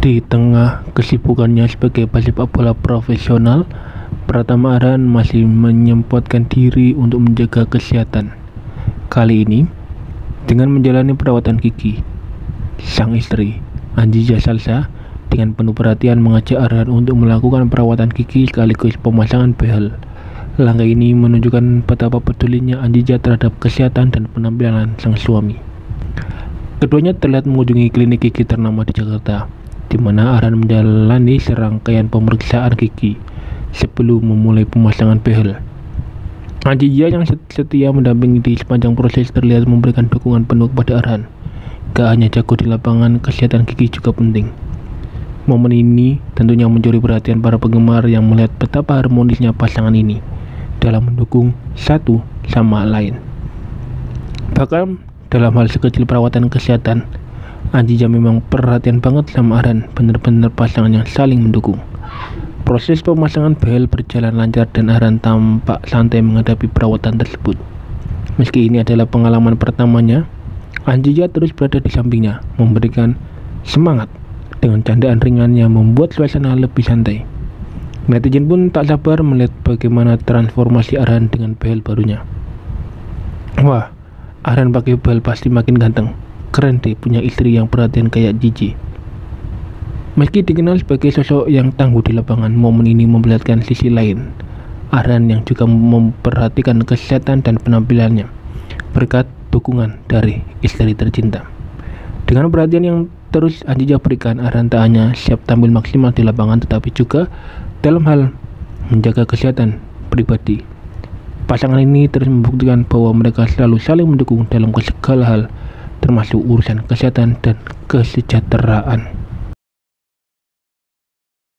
Di tengah kesibukannya sebagai pesepak bola profesional, Pratama Arhan masih menyempatkan diri untuk menjaga kesehatan. Kali ini, dengan menjalani perawatan gigi, sang istri, Anjija Salsa, dengan penuh perhatian mengajak Arhan untuk melakukan perawatan gigi sekaligus pemasangan behel. Langkah ini menunjukkan betapa pedulinya Anjija terhadap kesehatan dan penampilan sang suami. Keduanya terlihat mengunjungi klinik gigi ternama di Jakarta, di mana Arhan menjalani serangkaian pemeriksaan gigi sebelum memulai pemasangan behel. Anjija yang setia mendampingi di sepanjang proses terlihat memberikan dukungan penuh kepada Arhan. Gak hanya jago di lapangan, kesehatan gigi juga penting. Momen ini tentunya mencuri perhatian para penggemar yang melihat betapa harmonisnya pasangan ini dalam mendukung satu sama lain. Bahkan dalam hal sekecil perawatan kesehatan, Anjija memang perhatian banget sama Arhan, benar-benar pasangan yang saling mendukung. Proses pemasangan behel berjalan lancar dan Arhan tampak santai menghadapi perawatan tersebut. Meski ini adalah pengalaman pertamanya, Anjija terus berada di sampingnya, memberikan semangat dengan candaan ringan yang membuat suasana lebih santai. Netizen pun tak sabar melihat bagaimana transformasi Arhan dengan behel barunya. Wah, Arhan pakai behel pasti makin ganteng. Keren deh punya istri yang perhatian kayak Gigi. Meski dikenal sebagai sosok yang tangguh di lapangan, momen ini memperlihatkan sisi lain Arhan yang juga memperhatikan kesehatan dan penampilannya berkat dukungan dari istri tercinta. Dengan perhatian yang terus Anjija berikan, Arhan tak hanya siap tampil maksimal di lapangan, tetapi juga dalam hal menjaga kesehatan pribadi. Pasangan ini terus membuktikan bahwa mereka selalu saling mendukung dalam segala hal, termasuk urusan kesehatan dan kesejahteraan.